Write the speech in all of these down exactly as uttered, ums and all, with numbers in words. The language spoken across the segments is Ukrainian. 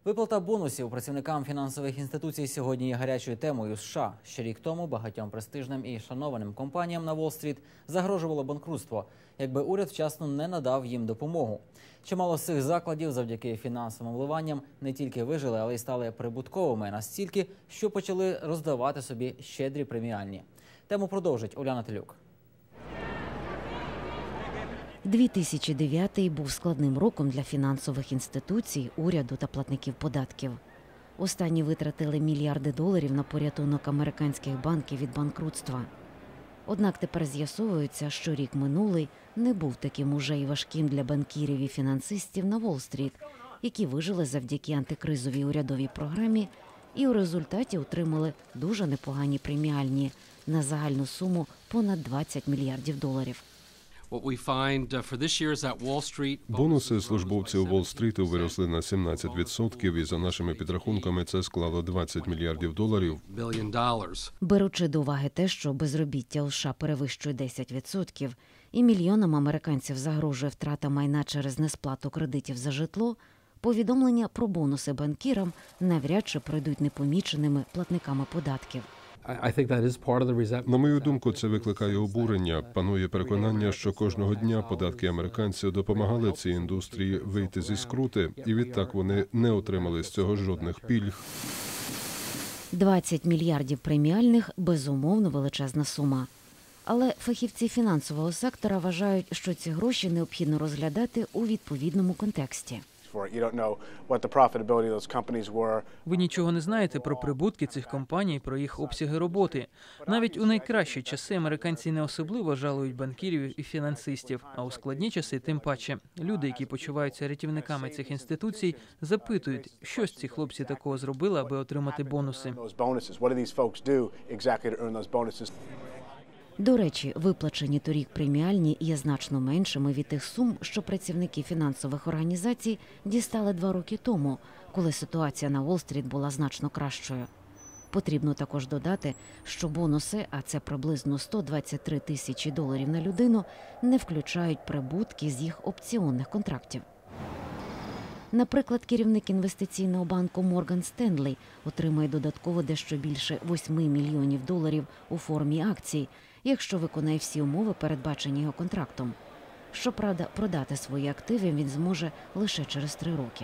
Виплата бонусів працівникам фінансових інституцій сьогодні є гарячою темою США. Ще рік тому багатьом престижним і шанованим компаніям на Уолл-стріт загрожувало банкрутство, якби уряд вчасно не надав їм допомогу. Чимало з цих закладів завдяки фінансовим вливанням не тільки вижили, але й стали прибутковими настільки, що почали роздавати собі щедрі преміальні. Тему продовжить Уляна Телюк. дві тисячі дев'ятий був складним роком для фінансових інституцій, уряду та платників податків. Останні витратили мільярди доларів на порятунок американських банків від банкрутства. Однак тепер з'ясовується, що рік минулий не був таким уже й важким для банкірів і фінансистів на Уолл-стріт, які вижили завдяки антикризовій урядовій програмі і у результаті отримали дуже непогані преміальні на загальну суму понад двадцять мільярдів доларів. Бонуси службовців Уолл-стріту виросли на сімнадцять відсотків, і за нашими підрахунками це склало двадцять мільярдів доларів. Беручи до уваги те, що безробіття у США перевищує десять відсотків і мільйонам американців загрожує втрата майна через несплату кредитів за житло, повідомлення про бонуси банкірам навряд чи пройдуть непоміченими платниками податків. На мою думку, це викликає обурення. Панує переконання, що кожного дня податки американців допомагали цій індустрії вийти зі скрути, і відтак вони не отримали з цього жодних пільг. двадцять мільярдів преміальних – безумовно величезна сума. Але фахівці фінансового сектора вважають, що ці гроші необхідно розглядати у відповідному контексті. Ви нічого не знаєте про прибутки цих компаній, про їх обсяги роботи. Навіть у найкращі часи американці не особливо жалують банкірів і фінансистів, а у складні часи тим паче. Люди, які почуваються рятівниками цих інституцій, запитують, що ж ці хлопці такого зробили, аби отримати бонуси. До речі, виплачені торік преміальні є значно меншими від тих сум, що працівники фінансових організацій дістали два роки тому, коли ситуація на Уолл-стріт була значно кращою. Потрібно також додати, що бонуси, а це приблизно сто двадцять три тисячі доларів на людину, не включають прибутки з їх опціонних контрактів. Наприклад, керівник інвестиційного банку Морган Стенлі отримає додатково дещо більше восьми мільйонів доларів у формі акцій, якщо виконає всі умови, передбачені його контрактом. Щоправда, продати свої активи він зможе лише через три роки.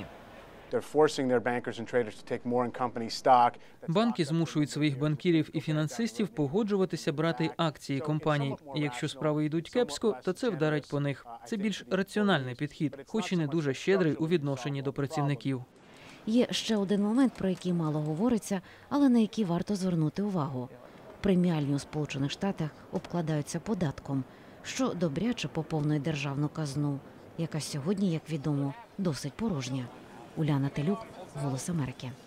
Банки змушують своїх банкірів і фінансистів погоджуватися брати акції компаній. І якщо справи йдуть кепсько, то це вдарить по них. Це більш раціональний підхід, хоч і не дуже щедрий у відношенні до працівників. Є ще один момент, про який мало говориться, але на який варто звернути увагу. Преміальні у Сполучених Штатах обкладаються податком, що добряче поповнює державну казну, яка сьогодні, як відомо, досить порожня. Уляна Телюк, «Голос Америки».